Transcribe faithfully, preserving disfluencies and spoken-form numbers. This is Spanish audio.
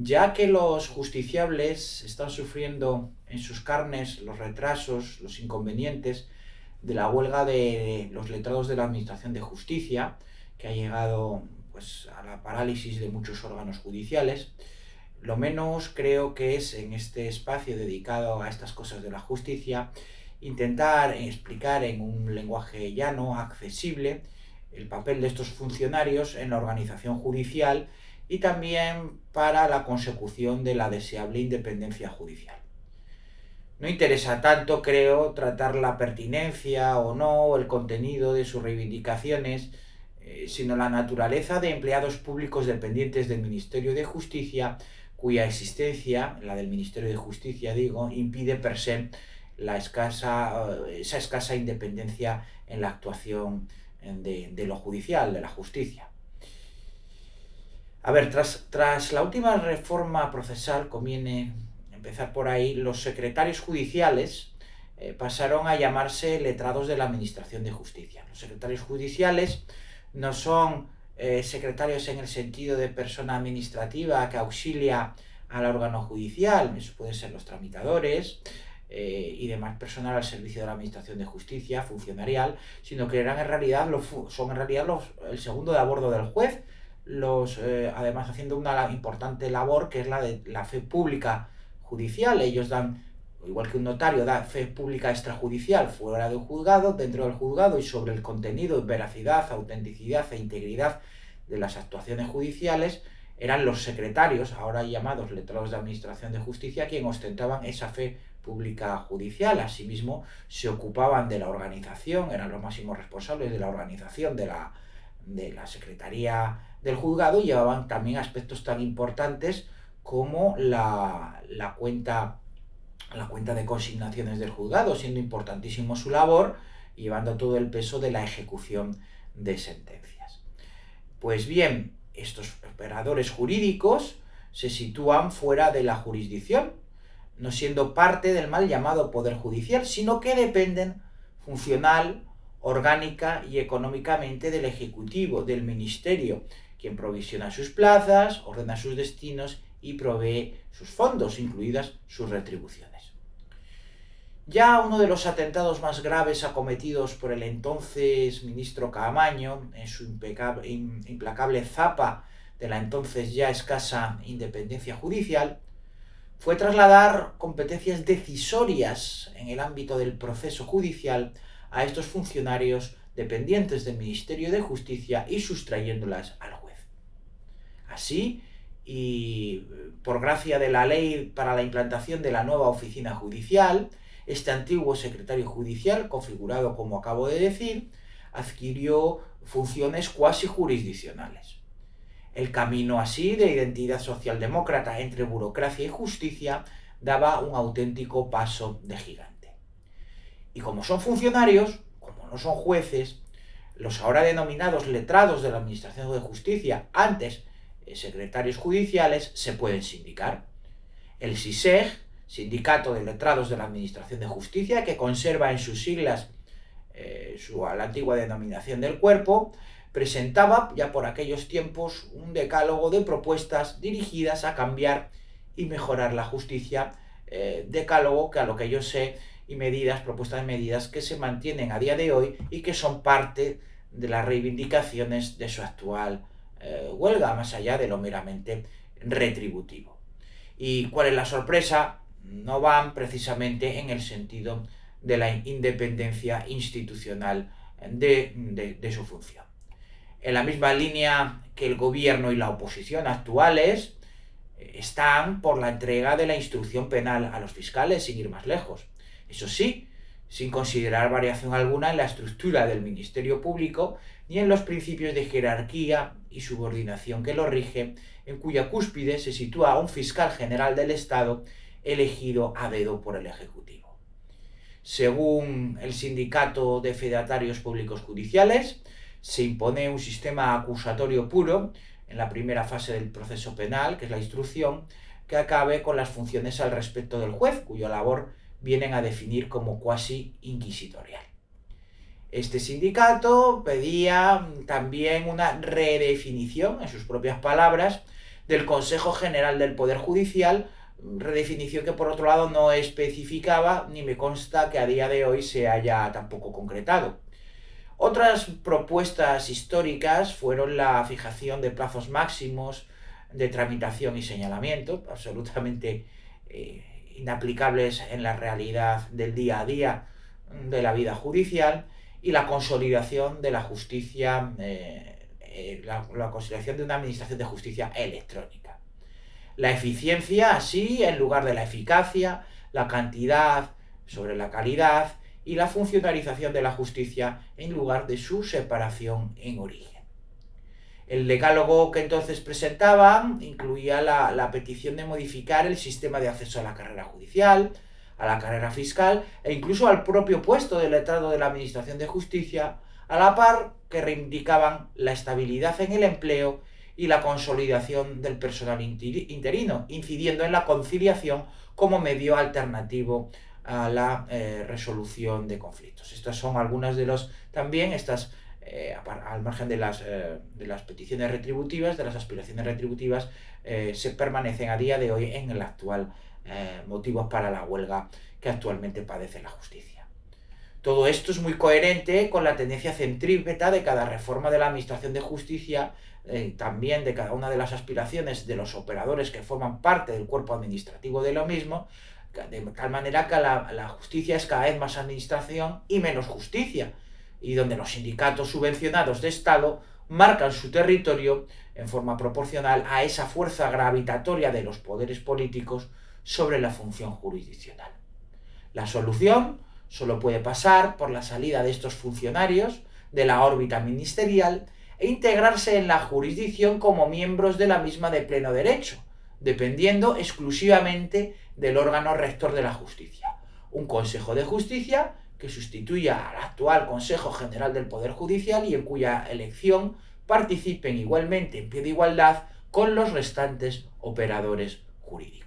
ya que los justiciables están sufriendo en sus carnes los retrasos, los inconvenientes de la huelga de los letrados de la Administración de Justicia, que ha llegado pues, a la parálisis de muchos órganos judiciales. Lo menos creo que es en este espacio dedicado a estas cosas de la justicia intentar explicar en un lenguaje llano, accesible, el papel de estos funcionarios en la organización judicial y también para la consecución de la deseable independencia judicial. No interesa tanto, creo, tratar la pertinencia o no, o el contenido de sus reivindicaciones, eh, sino la naturaleza de empleados públicos dependientes del Ministerio de Justicia, cuya existencia, la del Ministerio de Justicia digo, impide per se la escasa, esa escasa independencia en la actuación de, de lo judicial, de la justicia. A ver, tras, tras la última reforma procesal, conviene empezar por ahí, los secretarios judiciales eh, pasaron a llamarse letrados de la Administración de Justicia. Los secretarios judiciales no son eh, secretarios en el sentido de persona administrativa que auxilia al órgano judicial, eso pueden ser los tramitadores eh, y demás personal al servicio de la Administración de Justicia, funcionarial, sino que eran en realidad los, son en realidad los, el segundo de a bordo del juez, los, eh, además haciendo una importante labor que es la de la fe pública judicial. Ellos dan, igual que un notario da fe pública extrajudicial fuera del juzgado, dentro del juzgado y sobre el contenido, veracidad, autenticidad e integridad de las actuaciones judiciales, eran los secretarios, ahora llamados letrados de Administración de Justicia, quienes ostentaban esa fe pública judicial. Asimismo, se ocupaban de la organización, eran los máximos responsables de la organización de la, de la Secretaría del Juzgado y llevaban también aspectos tan importantes como la, la, cuenta, la cuenta de consignaciones del juzgado, siendo importantísimo su labor y llevando todo el peso de la ejecución de sentencias. Pues bien, estos operadores jurídicos se sitúan fuera de la jurisdicción, no siendo parte del mal llamado Poder Judicial, sino que dependen funcional, orgánica y económicamente del Ejecutivo, del Ministerio, quien provisiona sus plazas, ordena sus destinos y provee sus fondos, incluidas sus retribuciones. Ya uno de los atentados más graves acometidos por el entonces ministro Caamaño, en su implacable zapa de la entonces ya escasa independencia judicial, fue trasladar competencias decisorias en el ámbito del proceso judicial a estos funcionarios dependientes del Ministerio de Justicia y sustrayéndolas al juez. Así, y por gracia de la ley para la implantación de la nueva oficina judicial, este antiguo secretario judicial, configurado como acabo de decir, adquirió funciones cuasi jurisdiccionales. El camino así de identidad socialdemócrata entre burocracia y justicia daba un auténtico paso de gigante. Y como son funcionarios, como no son jueces, los ahora denominados letrados de la Administración de Justicia, antes secretarios judiciales, se pueden sindicar. El SISEG, Sindicato de Letrados de la Administración de Justicia, que conserva en sus siglas eh, su, la antigua denominación del cuerpo, presentaba ya por aquellos tiempos un decálogo de propuestas dirigidas a cambiar y mejorar la justicia, eh, decálogo que a lo que yo sé y medidas, propuestas de medidas que se mantienen a día de hoy y que son parte de las reivindicaciones de su actual eh, huelga, más allá de lo meramente retributivo. ¿Y cuál es la sorpresa? No van precisamente en el sentido de la independencia institucional de, de, de su función. En la misma línea que el gobierno y la oposición actuales están por la entrega de la instrucción penal a los fiscales, sin ir más lejos. Eso sí, sin considerar variación alguna en la estructura del Ministerio Público ni en los principios de jerarquía y subordinación que lo rigen, en cuya cúspide se sitúa un fiscal general del Estado elegido a dedo por el Ejecutivo. Según el Sindicato de Fedatarios Públicos Judiciales, se impone un sistema acusatorio puro en la primera fase del proceso penal, que es la instrucción, que acabe con las funciones al respecto del juez, cuya labor vienen a definir como cuasi inquisitorial. Este sindicato pedía también una redefinición, en sus propias palabras, del Consejo General del Poder Judicial, redefinición que por otro lado no especificaba, ni me consta que a día de hoy se haya tampoco concretado. Otras propuestas históricas fueron la fijación de plazos máximos de tramitación y señalamiento, absolutamente eh, inaplicables en la realidad del día a día de la vida judicial, y la consolidación de la justicia, eh, eh, la, la consolidación de una administración de justicia electrónica. La eficiencia, así, en lugar de la eficacia, la cantidad sobre la calidad, y la funcionalización de la justicia en lugar de su separación en origen. El decálogo que entonces presentaban incluía la, la petición de modificar el sistema de acceso a la carrera judicial, a la carrera fiscal e incluso al propio puesto de letrado de la Administración de Justicia, a la par que reivindicaban la estabilidad en el empleo y la consolidación del personal interino, incidiendo en la conciliación como medio alternativo a la eh, resolución de conflictos. Estas son algunas de los, también estas, eh, al margen de las, eh, de las peticiones retributivas, de las aspiraciones retributivas, eh, se permanecen a día de hoy en el actual eh, motivos para la huelga que actualmente padece la justicia. Todo esto es muy coherente con la tendencia centrípeta de cada reforma de la Administración de Justicia, eh, también de cada una de las aspiraciones de los operadores que forman parte del cuerpo administrativo de lo mismo, de tal manera que la, la justicia es cada vez más administración y menos justicia, y donde los sindicatos subvencionados de Estado marcan su territorio en forma proporcional a esa fuerza gravitatoria de los poderes políticos sobre la función jurisdiccional. La solución solo puede pasar por la salida de estos funcionarios de la órbita ministerial e integrarse en la jurisdicción como miembros de la misma de pleno derecho, dependiendo exclusivamente del órgano rector de la justicia, un Consejo de Justicia que sustituya al actual Consejo General del Poder Judicial y en cuya elección participen igualmente en pie de igualdad con los restantes operadores jurídicos.